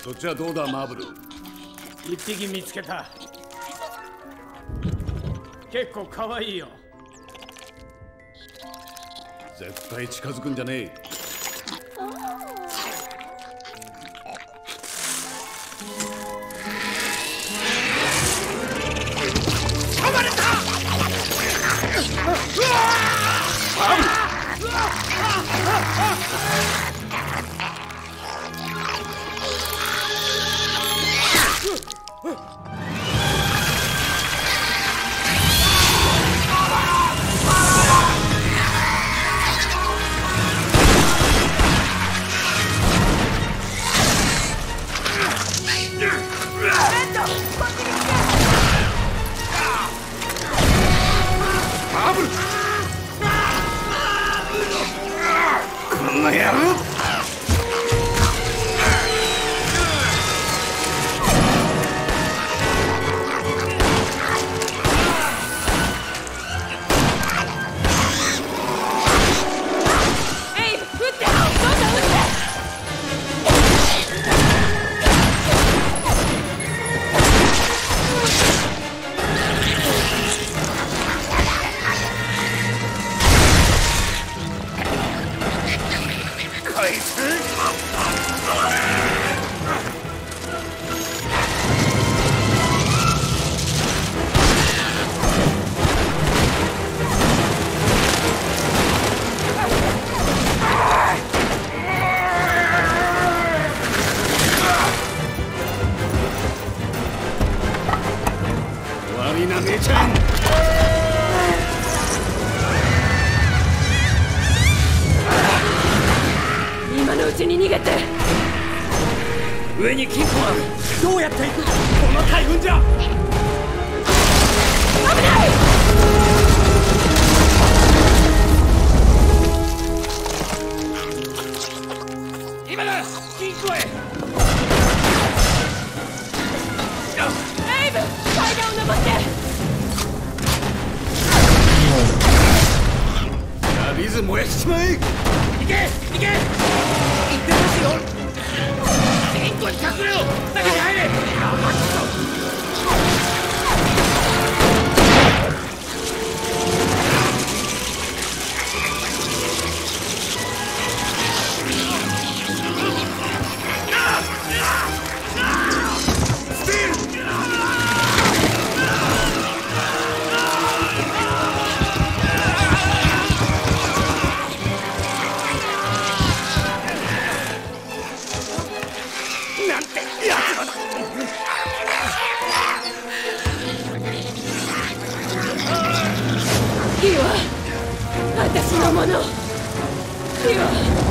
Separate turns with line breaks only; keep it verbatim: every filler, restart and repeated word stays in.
そっちはどうだマーブル。
一匹見つけた。結構可愛いよ。
絶対近づくんじゃねえ。
噛まれた。この野郎。悪いな姉ちゃん。
今のうちに逃げて。
上に金庫ある。どうやって行く。この大群じゃ
危ない。
今だ金庫へ。
エイブ階段を登って。
やリズ燃やしちまえ。
行け行け。行ってますよ。金庫に隠れろ。中に入れ。なんてやつだ。
火は私のもの。火は